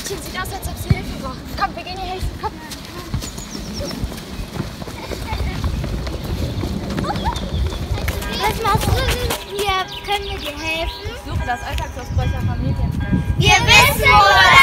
Mädchen sieht aus, als ob sie Hilfe braucht. Komm, wir gehen ihr helfen. Komm. Was machst du hier? Können wir dir helfen? Ich suche das Alltagsausbrecher von Mädchen. Wir wissen, wo